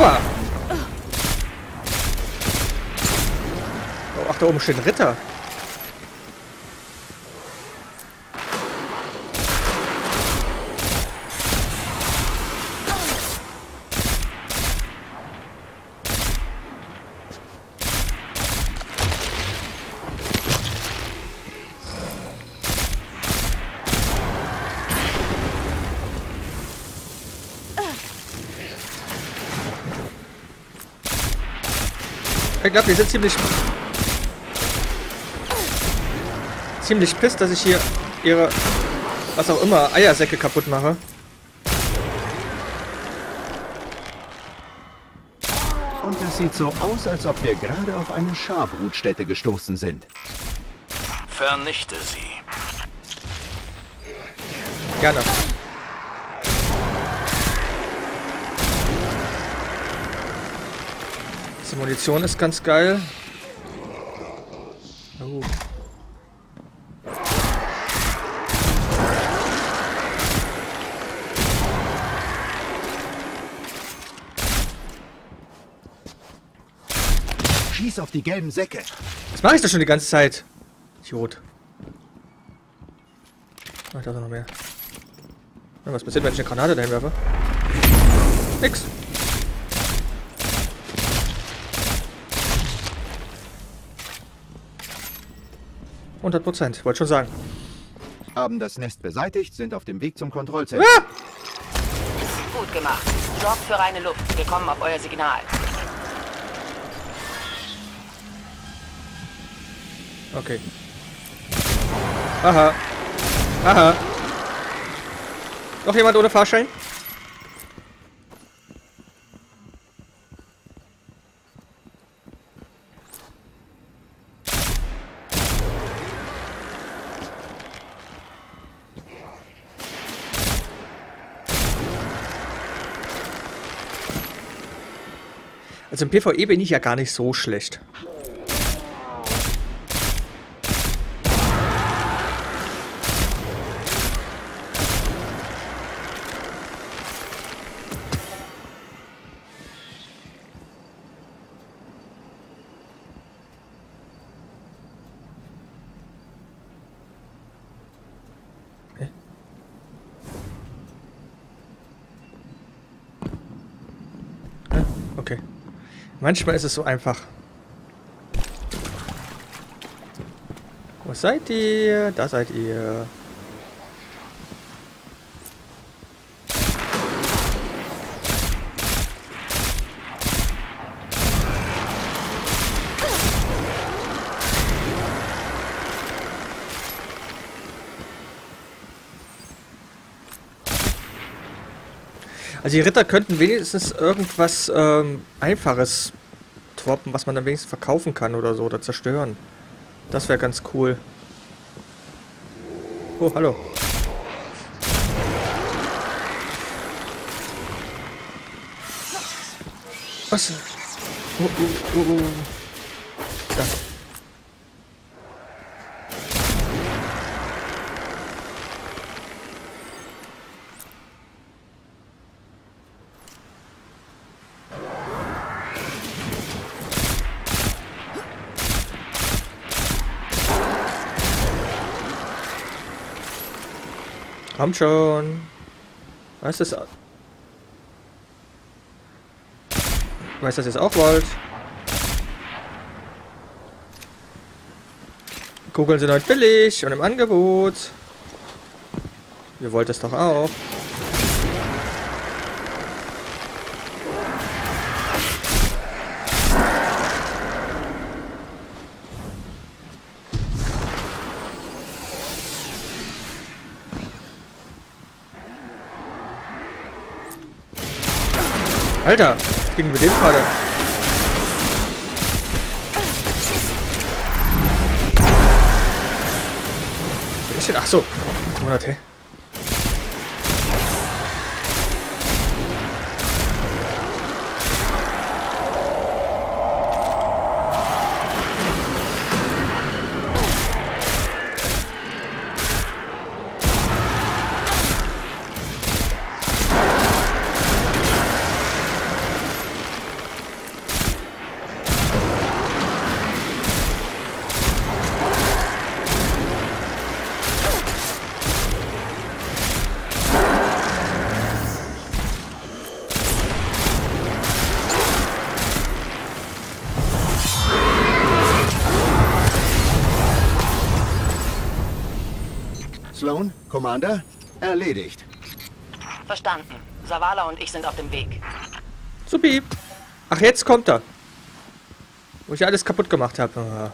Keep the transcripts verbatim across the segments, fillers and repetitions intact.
Aua! Oh, ach, da oben steht ein Ritter. Ich glaube, die sind ziemlich... ziemlich pisst, dass ich hier ihre... was auch immer, Eiersäcke kaputt mache. Und es sieht so aus, als ob wir gerade auf eine Scharbrutstätte gestoßen sind. Vernichte sie. Gerne. Die Munition ist ganz geil. Oh. Schieß auf die gelben Säcke. Das mache ich doch schon die ganze Zeit. Idiot. Ach, da ist noch mehr. Na, was passiert, wenn ich eine Granate dahin werfe? Nix. hundert Prozent, wollte schon sagen. Haben das Nest beseitigt, sind auf dem Weg zum Kontrollzentrum. Ah! Gut gemacht. Sorgt für reine Luft. Wir kommen auf euer Signal. Okay. Aha. Aha. Noch jemand ohne Fahrschein? Also im PvE bin ich ja gar nicht so schlecht. Okay. Manchmal ist es so einfach. Wo seid ihr? Da seid ihr. Also die Ritter könnten wenigstens irgendwas ähm, Einfaches droppen, was man dann wenigstens verkaufen kann oder so, oder zerstören. Das wäre ganz cool. Oh, hallo. Was? Oh, oh, oh, oh. Da. Kommt schon. Was ist das? Ich weiß, dass ihr es auch wollt. Kugeln sind heute billig und im Angebot. Ihr wollt es doch auch. Alter, was ging mit dem gerade? Wo ist denn? Ach so. Monate. Commander. Erledigt. Verstanden. Zavala und ich sind auf dem Weg. Supi. Ach, jetzt kommt er. Wo ich alles kaputt gemacht habe. Ah.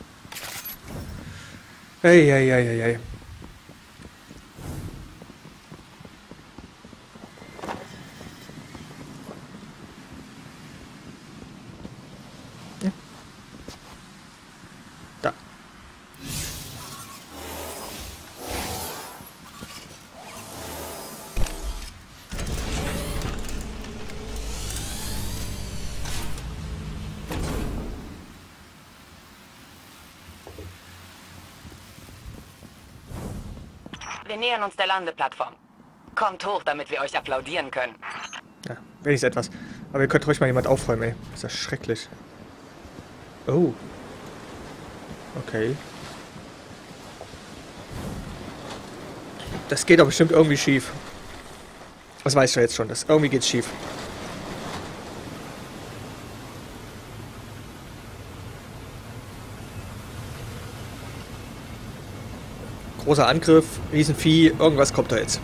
Hey, hey, hey, hey, hey. Hm. Da. Wir nähern uns der Landeplattform. Kommt hoch, damit wir euch applaudieren können. Ja, wenigstens etwas. Aber ihr könnt ruhig mal jemand aufräumen, ey. Ist das schrecklich. Oh. Okay. Das geht doch bestimmt irgendwie schief. Das weiß ich ja jetzt schon. Das irgendwie geht's schief. Großer Angriff, Riesenvieh, irgendwas kommt da jetzt.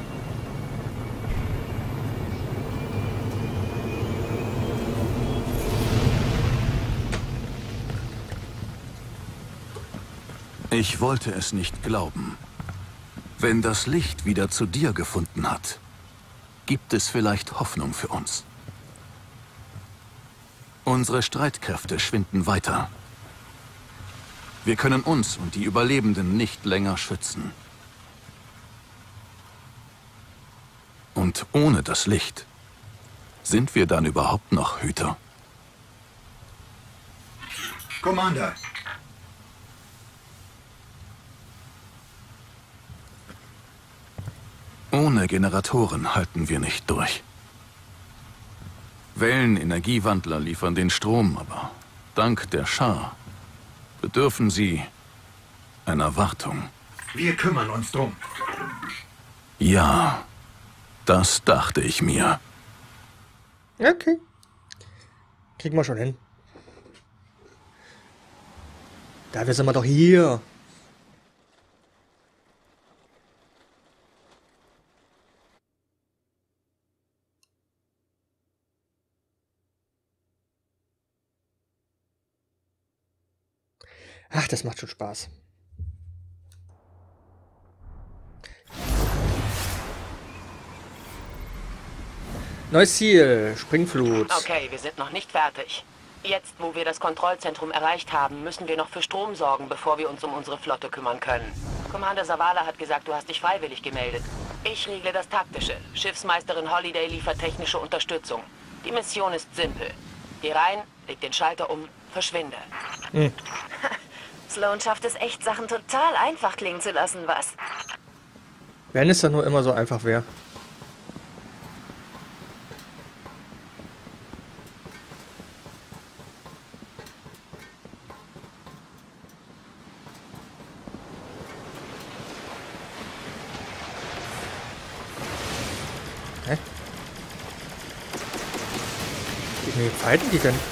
Ich wollte es nicht glauben. Wenn das Licht wieder zu dir gefunden hat, gibt es vielleicht Hoffnung für uns. Unsere Streitkräfte schwinden weiter. Wir können uns und die Überlebenden nicht länger schützen. Und ohne das Licht sind wir dann überhaupt noch Hüter? Commander. Ohne Generatoren halten wir nicht durch. Wellenenergiewandler liefern den Strom, aber dank der Schar bedürfen sie einer Wartung. Wir kümmern uns drum. Ja, das dachte ich mir. Okay. Kriegen wir schon hin. Dafür sind wir doch hier. Ach, das macht schon Spaß. Neues Ziel, Springflut. Okay, wir sind noch nicht fertig. Jetzt, wo wir das Kontrollzentrum erreicht haben, müssen wir noch für Strom sorgen, bevor wir uns um unsere Flotte kümmern können. Commander Zavala hat gesagt, du hast dich freiwillig gemeldet. Ich regle das Taktische. Schiffsmeisterin Holiday liefert technische Unterstützung. Die Mission ist simpel. Geh rein, leg den Schalter um, verschwinde. Hm. Sloan schafft es echt, Sachen total einfach klingen zu lassen, was? Wenn es dann nur immer so einfach wäre. Hä? Wie viele fighten die denn?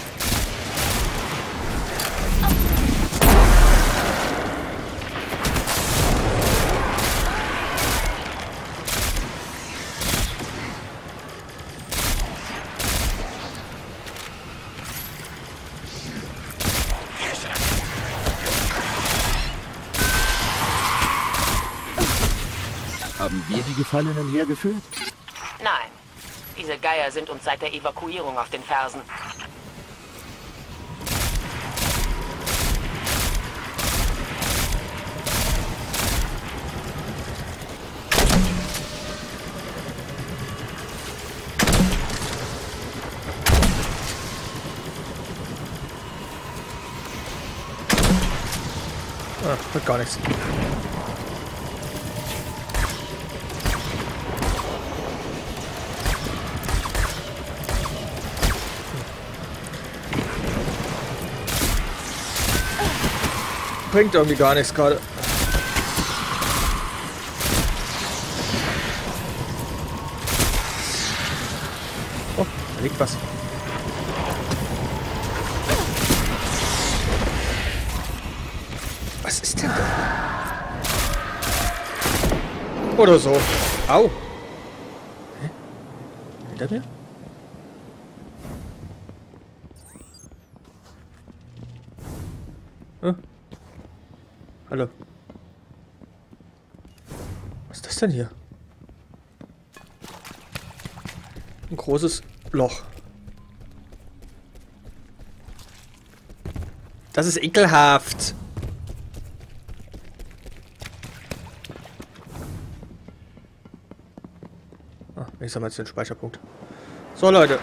Haben wir die Gefallenen hergeführt? Nein. Diese Geier sind uns seit der Evakuierung auf den Fersen. Ah, wird gar nichts. Bringt irgendwie gar nichts gerade. Oh, da liegt was. Was ist denn da? Oder so. Au. Hä? Hinter mir? Hm? Hallo. Was ist das denn hier? Ein großes Loch. Das ist ekelhaft. Ah, ich sammle jetzt den Speicherpunkt. So, Leute.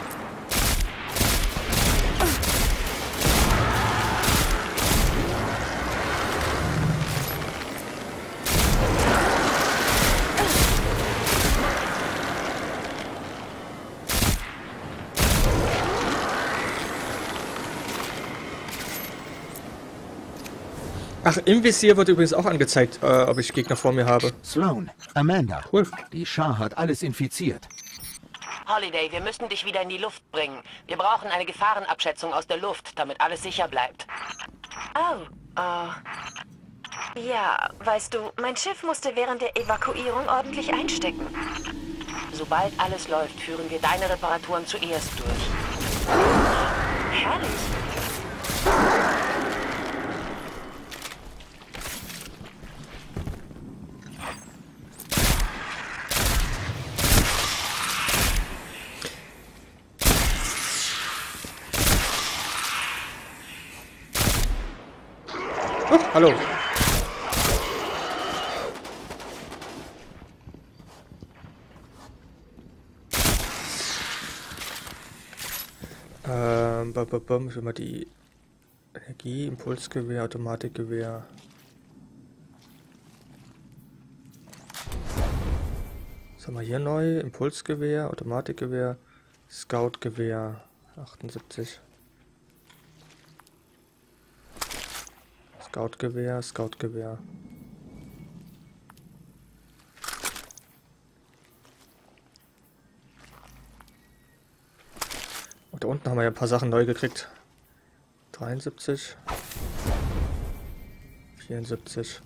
Ach, im Visier wird übrigens auch angezeigt, äh, ob ich Gegner vor mir habe. Sloan, Amanda, Cool. die Schar hat alles infiziert. Holiday, wir müssen dich wieder in die Luft bringen. Wir brauchen eine Gefahrenabschätzung aus der Luft, damit alles sicher bleibt. Oh, äh. Ja, weißt du, mein Schiff musste während der Evakuierung ordentlich einstecken. Sobald alles läuft, führen wir deine Reparaturen zuerst durch. Herrlich. Oh, hallo. Ähm, bum, bum, bum. Ich will mal die Energie, Impulsgewehr, Automatikgewehr. Was haben wir hier neu? Impulsgewehr, Automatikgewehr, Scoutgewehr, achtundsiebzig. Scoutgewehr, Scoutgewehr. Und da unten haben wir ja ein paar Sachen neu gekriegt. dreiundsiebzig. vierundsiebzig.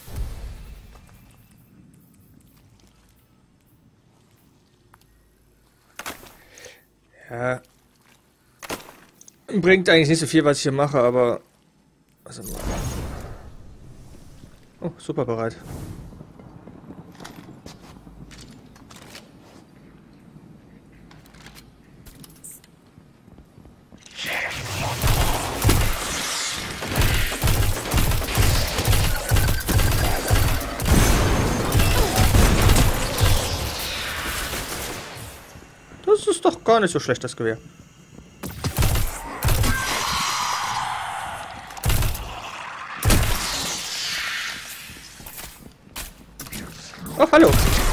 Ja. Bringt eigentlich nicht so viel, was ich hier mache, aber... Also mal. Oh, super bereit. Das ist doch gar nicht so schlecht, das Gewehr. Oh, hallo.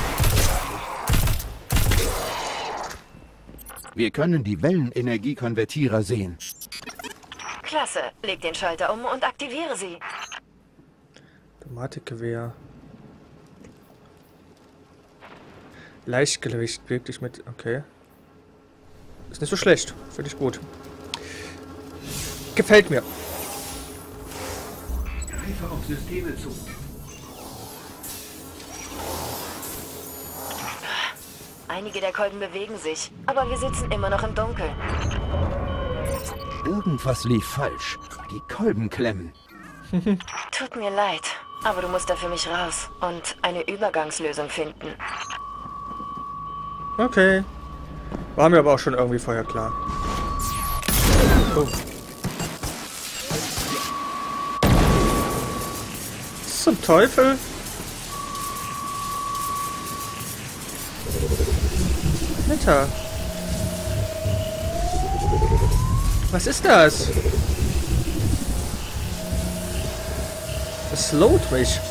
Wir können die Wellenenergiekonvertierer sehen. Klasse. Leg den Schalter um und aktiviere sie. Automatikgewehr. Leichtgewicht bewegt dich mit. Okay. Ist nicht so schlecht. Finde ich gut. Gefällt mir. Greife auf Systeme zu. Einige der Kolben bewegen sich, aber wir sitzen immer noch im Dunkeln. Irgendwas lief falsch. Die Kolben klemmen. Tut mir leid, aber du musst da für mich raus und eine Übergangslösung finden. Okay. War mir aber auch schon irgendwie vorher klar. Oh. Was zum Teufel? Alter. Was ist das? Das slowt mich.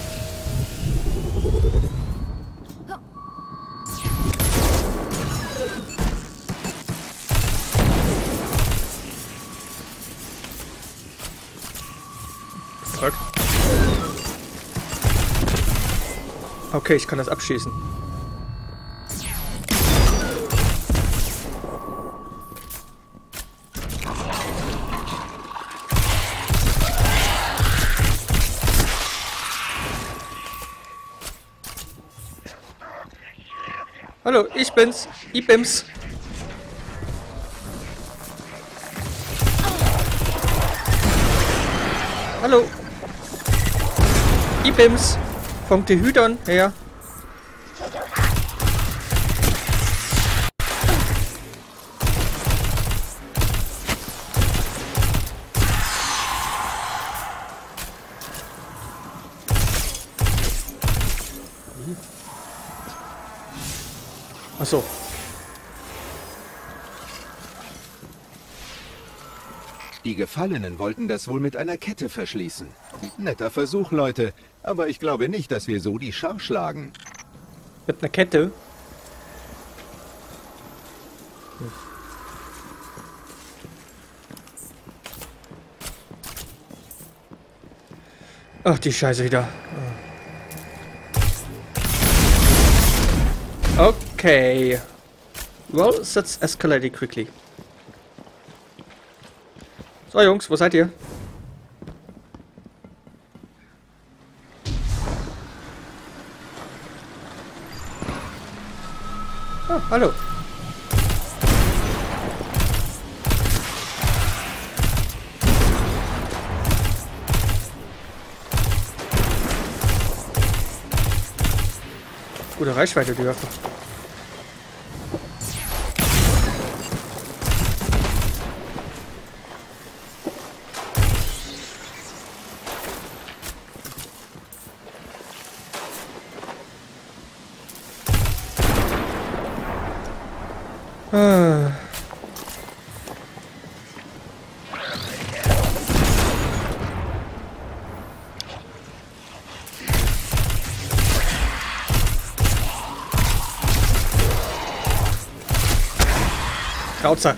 Fuck. Okay, ich kann das abschießen. Hallo, ich bin's. Ibims. Hallo. Ibims. Vom Tehydon her. Ach so. Die Gefallenen wollten das wohl mit einer Kette verschließen. Netter Versuch, Leute. Aber ich glaube nicht, dass wir so die Schar schlagen. Mit einer Kette. Hm. Ach, die Scheiße wieder. Okay. Well, that's escalated quickly. So, Jungs, wo seid ihr? Ah, hallo. Gute Reichweite, die Waffe. Ah. Schnauze.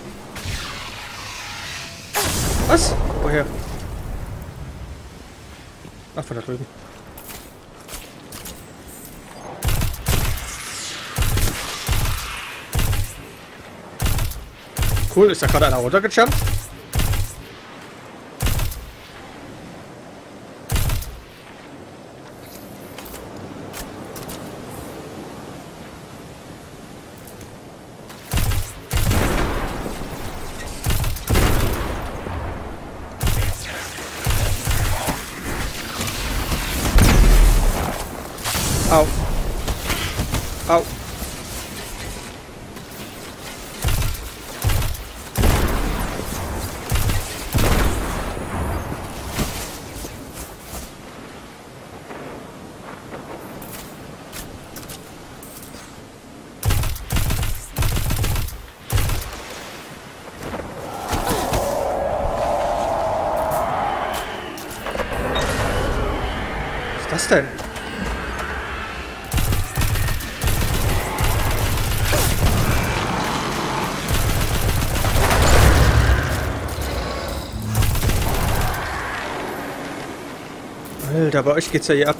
Was? Woher? Ach, von da drüben. Cool, ist da gerade einer runtergejumpt? Au. Au. Was ist das denn? Alter, bei euch geht's ja hier ab.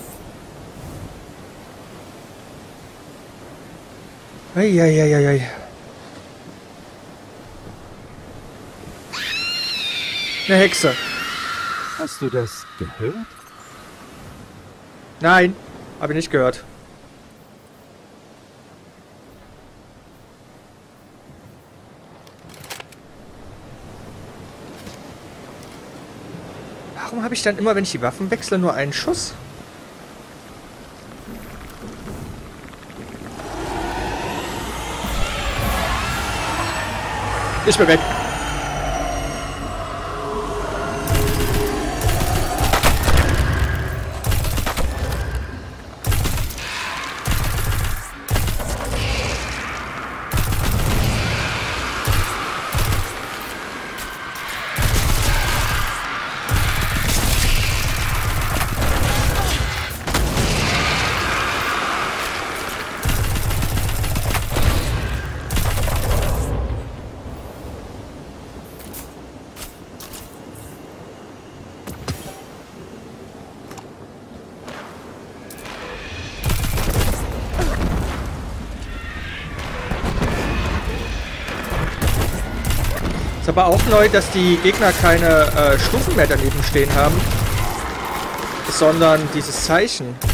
Eieieiei. Eine Hexe. Hast du das gehört? Nein, habe ich nicht gehört. Warum habe ich dann immer, wenn ich die Waffen wechsle, nur einen Schuss? Ich bin weg. Ist aber auch neu, dass die Gegner keine äh, Stufen mehr daneben stehen haben, sondern dieses Zeichen.